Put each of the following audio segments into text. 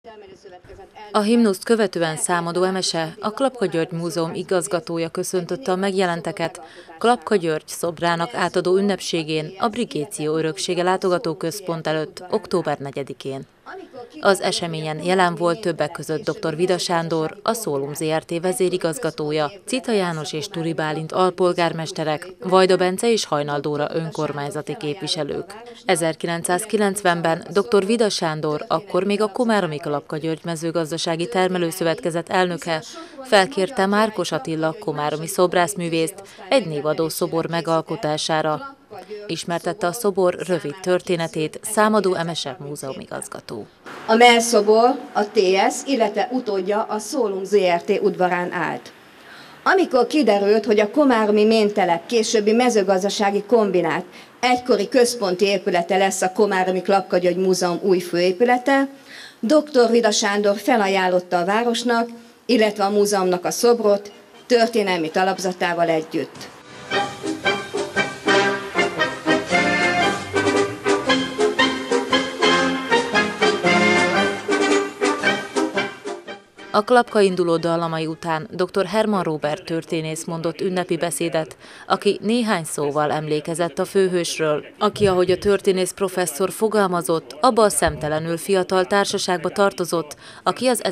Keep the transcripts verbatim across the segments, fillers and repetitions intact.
A himnuszt követően Számadó Emese, a Klapka György Múzeum igazgatója köszöntötte a megjelenteket Klapka György szobrának átadó ünnepségén a Brigéció Öröksége Látogatóközpont előtt október negyedikén. Az eseményen jelen volt többek között dr. Vida Sándor, a Szólum zé er té vezérigazgatója, Cita János és Turi Bálint alpolgármesterek, Vajda Bence és Hajnal Dóra önkormányzati képviselők. ezerkilencszázkilencvenben dr. Vida Sándor, akkor még a Komáromi Klapka György Mezőgazdasági Termelőszövetkezet elnöke felkérte Márkos Attila komáromi szobrászművészt egy névadó szobor megalkotására. Ismertette a szobor rövid történetét Számadó Emese múzeumigazgató. A mellszobor a té es, illetve utódja a Szólum zé er té udvarán állt. Amikor kiderült, hogy a komáromi méntelep későbbi mezőgazdasági kombinát egykori központi épülete lesz a Komáromi Klapka György Múzeum új főépülete, dr. Vida Sándor felajánlotta a városnak, illetve a múzeumnak a szobrot történelmi talapzatával együtt. A Klapka induló dallamai után dr. Herman Róbert történész mondott ünnepi beszédet, aki néhány szóval emlékezett a főhősről, aki, ahogy a történész professzor fogalmazott, abba a szemtelenül fiatal társaságba tartozott, aki az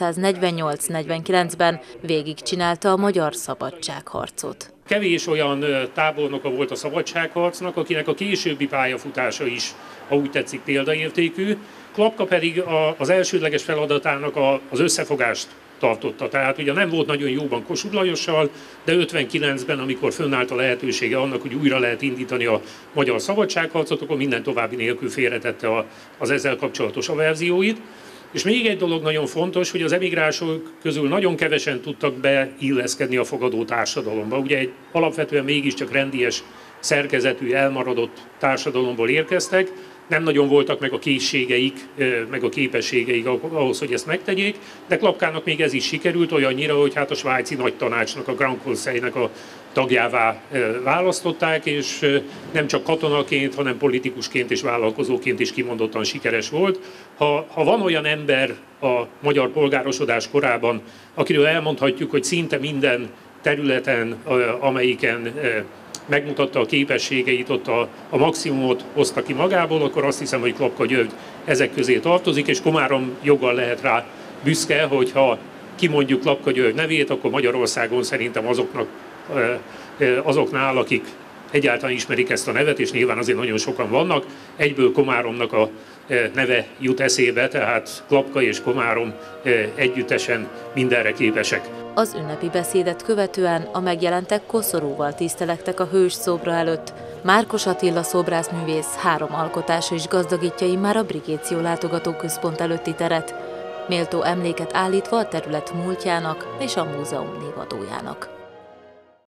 ezernyolcszáznegyvennyolc-negyvenkilencben végigcsinálta a magyar szabadságharcot. Kevés olyan tábornoka volt a szabadságharcnak, akinek a későbbi pályafutása is, ha úgy tetszik, példaértékű. Klapka pedig az elsődleges feladatának az összefogást tartotta. Tehát ugye nem volt nagyon jóban Kossuth Lajossal, de ötvenkilencben, amikor fönnállt a lehetősége annak, hogy újra lehet indítani a magyar szabadságharcot, akkor minden további nélkül félretette az ezzel kapcsolatos averzióit. És még egy dolog nagyon fontos, hogy az emigránsok közül nagyon kevesen tudtak beilleszkedni a fogadó társadalomba. Ugye egy alapvetően mégiscsak rendies szerkezetű, elmaradott társadalomból érkeztek, nem nagyon voltak meg a készségeik, meg a képességeik ahhoz, hogy ezt megtegyék, de Klapkának még ez is sikerült olyannyira, hogy hát a svájci nagy tanácsnak, a Grand Conseilnek a tagjává választották, és nem csak katonaként, hanem politikusként és vállalkozóként is kimondottan sikeres volt. Ha, ha van olyan ember a magyar polgárosodás korában, akiről elmondhatjuk, hogy szinte minden területen, amelyiken megmutatta a képességeit, ott a, a maximumot hozta ki magából, akkor azt hiszem, hogy Klapka György ezek közé tartozik, és Komárom joggal lehet rá büszke, hogyha kimondjuk Klapka György nevét, akkor Magyarországon szerintem azoknak, azoknál, akik egyáltalán ismerik ezt a nevet, és nyilván azért nagyon sokan vannak, egyből Komáromnak a neve jut eszébe, tehát Klapka és Komárom együttesen mindenre képesek. Az ünnepi beszédet követően a megjelentek koszorúval tisztelektek a hős szobra előtt. Márkos Attila szobrászművész három alkotása is gazdagítja immár a Brigéció Látogatóközpont előtti teret, méltó emléket állítva a terület múltjának és a múzeum névadójának.